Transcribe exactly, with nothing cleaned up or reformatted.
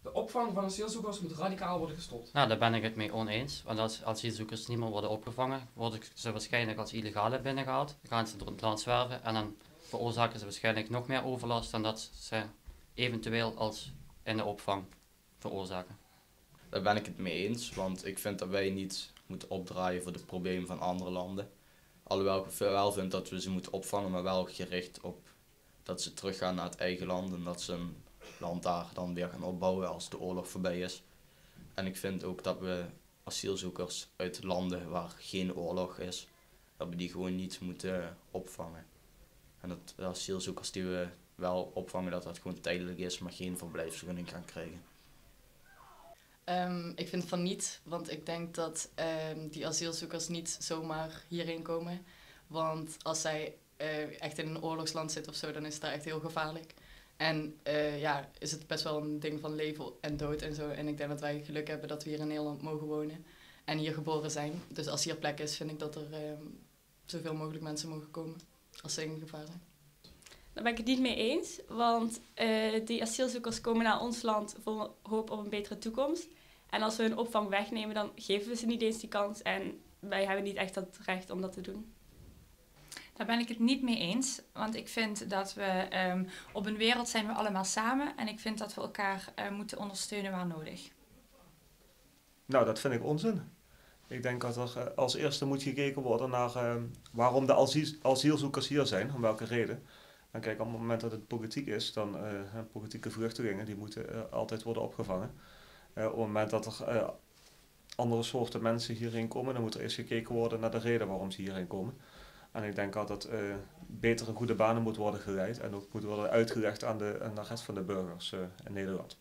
De opvang van asielzoekers moet radicaal worden gestopt. Nou, daar ben ik het mee oneens. Want als asielzoekers niet meer worden opgevangen, worden ze waarschijnlijk als illegale binnengehaald. Dan gaan ze door het land zwerven en dan veroorzaken ze waarschijnlijk nog meer overlast dan dat ze eventueel als in de opvang veroorzaken. Daar ben ik het mee eens, want ik vind dat wij niet moeten opdraaien voor de problemen van andere landen. Alhoewel ik wel vind dat we ze moeten opvangen, maar wel gericht op dat ze teruggaan naar het eigen land en dat ze een land daar dan weer gaan opbouwen als de oorlog voorbij is. En ik vind ook dat we asielzoekers uit landen waar geen oorlog is, dat we die gewoon niet moeten opvangen. En dat de asielzoekers die we wel opvangen, dat dat gewoon tijdelijk is, maar geen verblijfsvergunning gaan krijgen. Um, ik vind van niet, want ik denk dat um, die asielzoekers niet zomaar hierheen komen. Want als zij uh, echt in een oorlogsland zitten of zo, dan is het daar echt heel gevaarlijk. En uh, ja, is het best wel een ding van leven en dood en zo. En ik denk dat wij geluk hebben dat we hier in Nederland mogen wonen en hier geboren zijn. Dus als hier plek is, vind ik dat er um, zoveel mogelijk mensen mogen komen als ze in gevaar zijn. Daar ben ik het niet mee eens, want uh, die asielzoekers komen naar ons land voor hoop op een betere toekomst. En als we hun opvang wegnemen, dan geven we ze niet eens die kans en wij hebben niet echt het recht om dat te doen. Daar ben ik het niet mee eens, want ik vind dat we um, op een wereld zijn we allemaal samen en ik vind dat we elkaar uh, moeten ondersteunen waar nodig. Nou, dat vind ik onzin. Ik denk dat er uh, als eerste moet gekeken worden naar uh, waarom de asiel, asielzoekers hier zijn, om welke reden. En kijk, op het moment dat het politiek is, dan uh, politieke vluchtelingen, die moeten uh, altijd worden opgevangen. Uh, op het moment dat er uh, andere soorten mensen hierheen komen, dan moet er eerst gekeken worden naar de reden waarom ze hierheen komen. En ik denk dat uh, betere goede banen moet worden geleid en ook moet worden uitgelegd aan de, aan de rest van de burgers uh, in Nederland.